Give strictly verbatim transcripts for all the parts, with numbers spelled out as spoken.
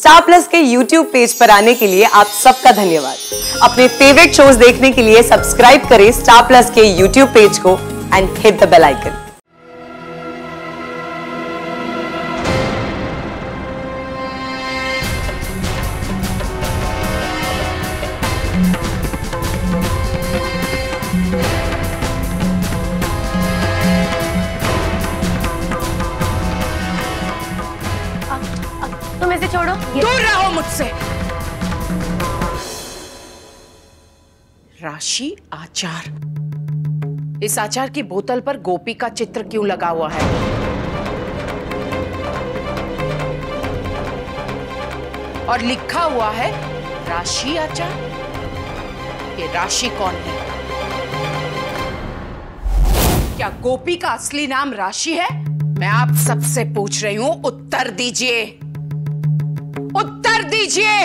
Star Plus के YouTube page पर आने के लिए आप सबका धन्यवाद। अपने फेवरेट शोज देखने के लिए सब्सक्राइब करें स्टार प्लस के यूट्यूब पेज को and hit the bell icon. तुम इसे छोड़ो, दूर रहो मुझसे। राशि आचार। इस आचार की बोतल पर गोपी का चित्र क्यों लगा हुआ है? और लिखा हुआ है राशि आचार। ये राशि कौन है? क्या गोपी का असली नाम राशि है? मैं आप सबसे पूछ रही हूं, उत्तर दीजिए, उत्तर दीजिए।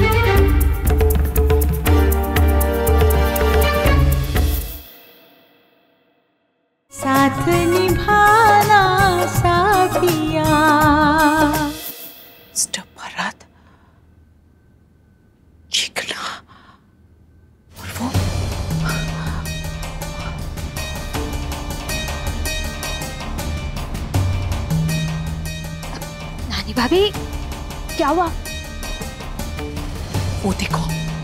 साथ निभाना साथिया। मिस्टर भरत, चिकना और वो नानी भाभी, क्या हुआ? वो देखो,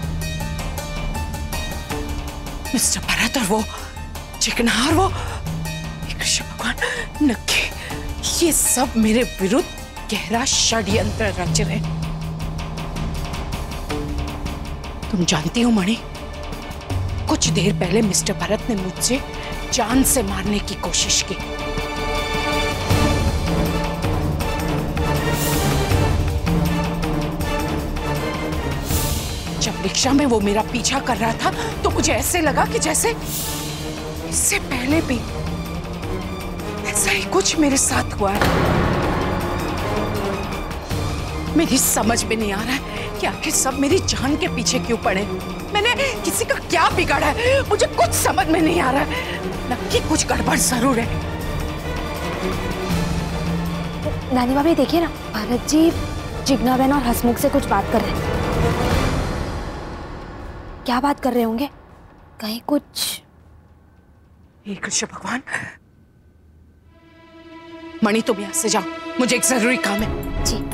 मिस्टर भरत और वो चिकना और वो कृष्ण भगवान नक्की, ये सब मेरे विरुद्ध गहरा षड्यंत्र रच रहे। तुम जानती हो मणि, कुछ देर पहले मिस्टर भरत ने मुझसे जान से मारने की कोशिश की। जब रिक्शा में वो मेरा पीछा कर रहा था तो मुझे ऐसे लगा कि जैसे इससे पहले भी ऐसा ही कुछ मेरे साथ हुआ है। मेरी समझ में नहीं आ रहा है कि आखिर सब मेरी जान के पीछे क्यों पड़े। मैंने किसी का क्या बिगाड़ा है, मुझे कुछ समझ में नहीं आ रहा है। नक्की कुछ गड़बड़ जरूर है। नानी भाभी देखिए ना, भरत जी जिग्ना बहन और हसमुख से कुछ बात कर रहे हैं। क्या बात कर रहे होंगे? कहीं कुछ। हे कृष्ण भगवान, मणि तुम यहां से जाओ, मुझे एक जरूरी काम है। जी।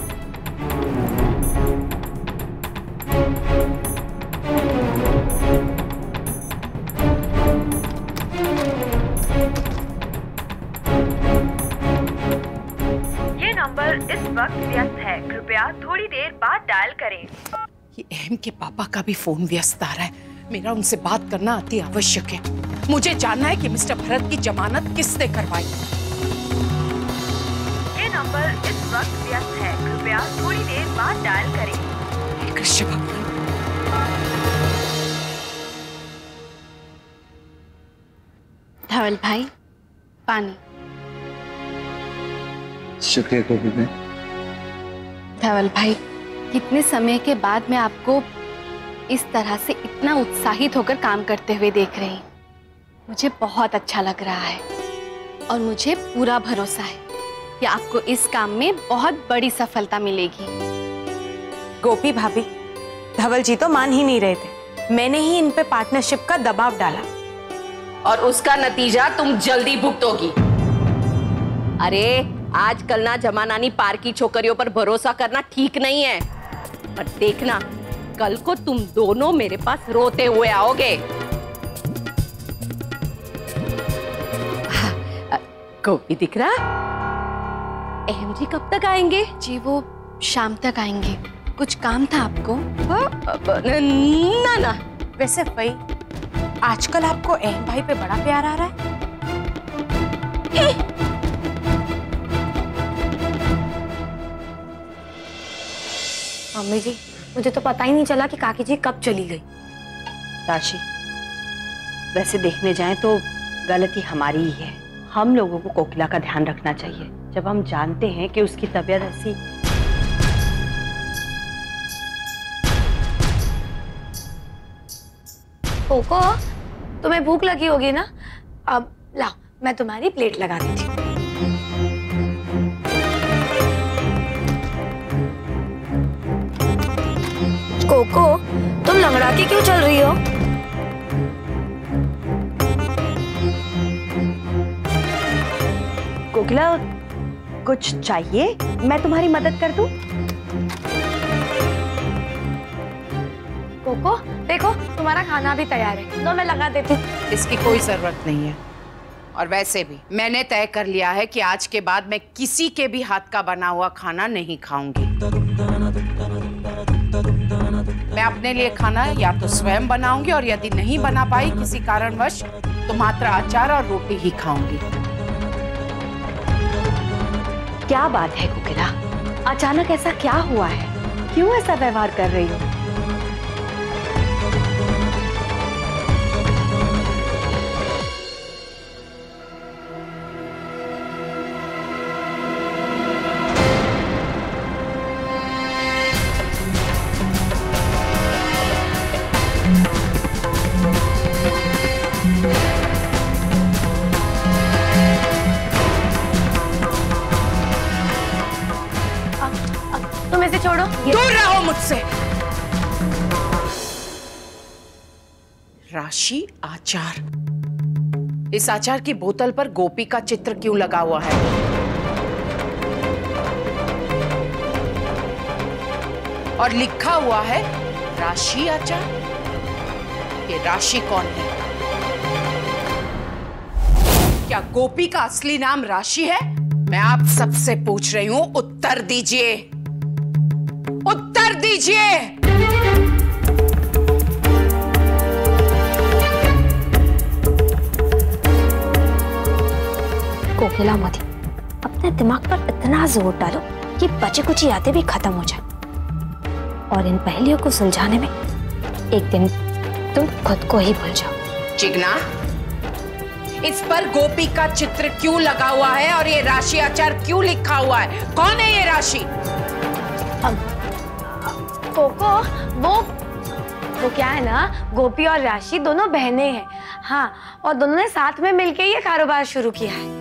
ये नंबर इस वक्त व्यस्त है, कृपया थोड़ी देर बाद डायल करें। ये अहम के पापा का भी फोन व्यस्त आ रहा है। मेरा उनसे बात करना अति आवश्यक है। मुझे जानना है कि मिस्टर भरत की जमानत किसने करवाई। ये नंबर इस वक्त व्यस्त है, कृपया थोड़ी देर बाद डायल करें। कृष्ण भगवान, धवल भाई, पानी। शुक्रिया गोपी बहन। धवल भाई, कितने समय के बाद मैं आपको इस तरह से इतना उत्साहित होकर काम करते हुए देख रही हूँ। मुझे बहुत अच्छा लग रहा है और मुझे पूरा भरोसा है कि आपको इस काम में बहुत बड़ी सफलता मिलेगी। गोपी भाभी, धवल जी तो मान ही नहीं रहे थे। मैंने ही इन पे पार्टनरशिप का दबाव डाला और उसका नतीजा तुम जल्दी भुगतोगी। अरे आजकल ना जमानानी पार की छोकरियों पर भरोसा करना ठीक नहीं है। पर देखना, कल को तुम दोनों मेरे पास रोते हुए आओगे। गोपी दिख रहा? अहम जी कब तक आएंगे? जी वो शाम तक आएंगे। कुछ काम था आपको? ना ना। वैसे भाई, आजकल आपको अहम भाई पे बड़ा प्यार आ रहा है। मम्मी जी, मुझे तो पता ही नहीं चला कि काकी जी कब चली गई। राशि, वैसे देखने जाएं तो गलती हमारी ही है। हम लोगों को कोकिला का ध्यान रखना चाहिए जब हम जानते हैं कि उसकी तबीयत ऐसी। कोको, तुम्हें भूख लगी होगी ना? अब लाओ, मैं तुम्हारी प्लेट लगा देती हूँ। कोको, तुम लंगड़ा के क्यों चल रही हो? कोकिला, कुछ चाहिए? मैं तुम्हारी मदद कर दूं? कोको, देखो तुम्हारा खाना भी तैयार है, लो मैं लगा देती हूँ। इसकी कोई जरूरत नहीं है। और वैसे भी मैंने तय कर लिया है कि आज के बाद मैं किसी के भी हाथ का बना हुआ खाना नहीं खाऊंगी। मैं अपने लिए खाना या तो स्वयं बनाऊंगी, और यदि नहीं बना पाई किसी कारणवश तो मात्र अचार और रोटी ही खाऊंगी। क्या बात है कोकिला, अचानक ऐसा क्या हुआ है? क्यों ऐसा व्यवहार कर रही हो? तुम इसे छोड़ो, दूर रहो मुझसे। राशि आचार। इस आचार की बोतल पर गोपी का चित्र क्यों लगा हुआ है? और लिखा हुआ है राशि आचार। ये राशि कौन है? क्या गोपी का असली नाम राशि है? मैं आप सबसे पूछ रही हूं, उत्तर दीजिए, उत्तर दीजिए। कोकिला मोदी, अपने दिमाग पर इतना जोर डालो कि बची कुछ यादें भी खत्म हो जाए, और इन पहेलियों को सुलझाने में एक दिन तुम खुद को ही भूल जाओ। चिगना, इस पर गोपी का चित्र क्यों लगा हुआ है और ये राशि आचार क्यों लिखा हुआ है? कौन है ये राशि? कोको, वो वो क्या है ना, गोपी और राशि दोनों बहनें हैं। हाँ, और दोनों ने साथ में मिलकर ये कारोबार शुरू किया है,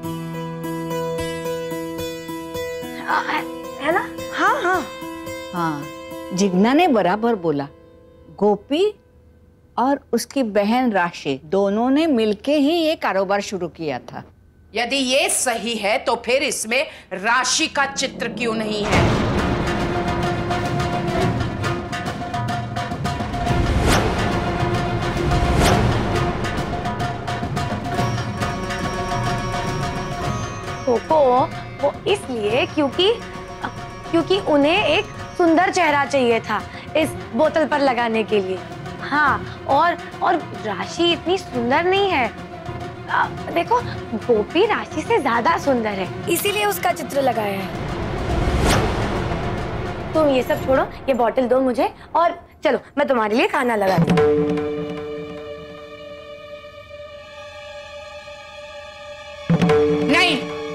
आ, है, है ना? हाँ हाँ हाँ, जिग्ना ने बराबर बोला। गोपी और उसकी बहन राशि दोनों ने मिलके ही ये कारोबार शुरू किया था। यदि ये सही है तो फिर इसमें राशि का चित्र क्यों नहीं है? कोको, वो इसलिए क्योंकि क्योंकि उन्हें एक सुंदर चेहरा चाहिए था इस बोतल पर लगाने के लिए। हाँ, और और राशि इतनी सुंदर नहीं है। आ, देखो, गोपी राशि से ज्यादा सुंदर है, इसीलिए उसका चित्र लगाया है। तुम ये सब छोड़ो, ये बोतल दो मुझे, और चलो मैं तुम्हारे लिए खाना लगाती हूँ। नहीं,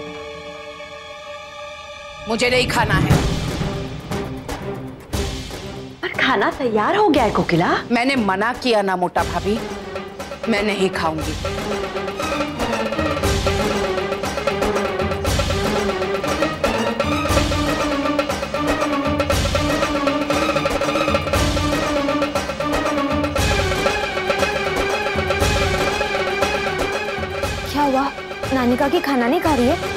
मुझे नहीं खाना है। खाना तैयार हो गया है कोकिला। मैंने मना किया ना मोटा भाभी, मैं नहीं खाऊंगी। क्या हुआ, नानिका की खाना नहीं खा रही है?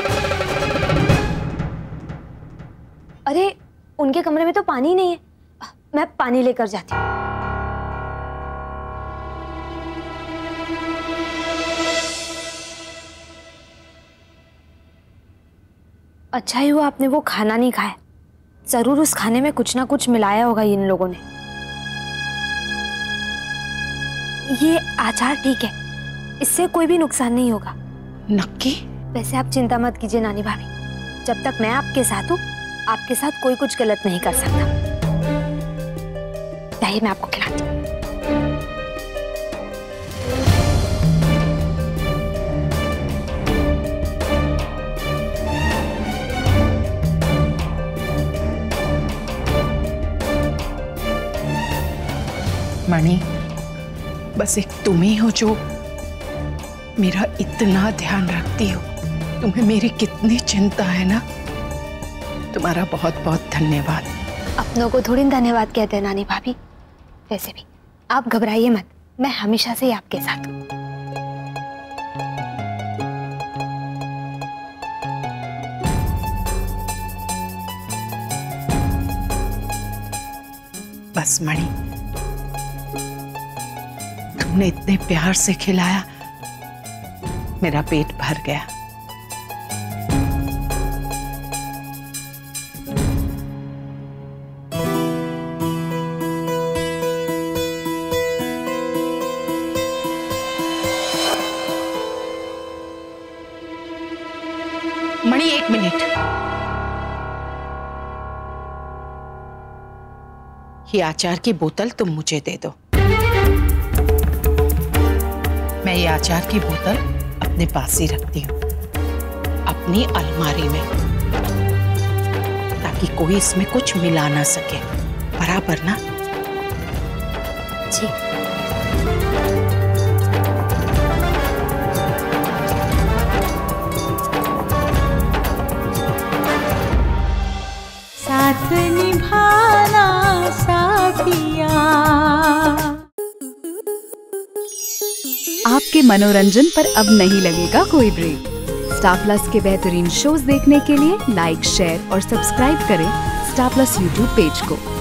अरे, उनके कमरे में तो पानी नहीं है, मैं पानी लेकर जाती हूँ। अच्छा ही हुआ आपने वो खाना नहीं खाया, जरूर उस खाने में कुछ ना कुछ मिलाया होगा इन लोगों ने। ये आचार ठीक है, इससे कोई भी नुकसान नहीं होगा। नक्की? वैसे आप चिंता मत कीजिए नानी भाभी, जब तक मैं आपके साथ हूँ, आपके साथ कोई कुछ गलत नहीं कर सकता। लाइए, मैं आपको खिलाती हूँ। मणि, बस एक तुम ही हो जो मेरा इतना ध्यान रखती हो। तुम्हें मेरी कितनी चिंता है ना। तुम्हारा बहुत बहुत धन्यवाद। अपनों को थोड़ी धन्यवाद कहते हैं नानी भाभी। वैसे भी आप घबराइए मत, मैं हमेशा से ही आपके साथ हूँ। बस मणि, तुमने इतने प्यार से खिलाया, मेरा पेट भर गया। मणि एक मिनट, ये आचार की बोतल तुम मुझे दे दो। मैं ये आचार की बोतल अपने पास ही रखती हूँ, अपनी अलमारी में, ताकि कोई इसमें कुछ मिला ना सके। बराबर ना? जी। साथ निभाना साथिया। आपके मनोरंजन पर अब नहीं लगेगा कोई ब्रेक। स्टार प्लस के बेहतरीन शोज देखने के लिए लाइक, शेयर और सब्सक्राइब करें स्टार प्लस यूट्यूब पेज को।